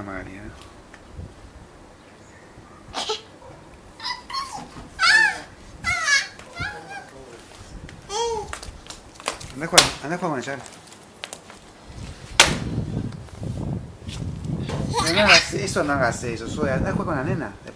la Magali, ¿eh? Anda a jugar con ella. No hagas eso, Zoe. Anda a jugar con la nena.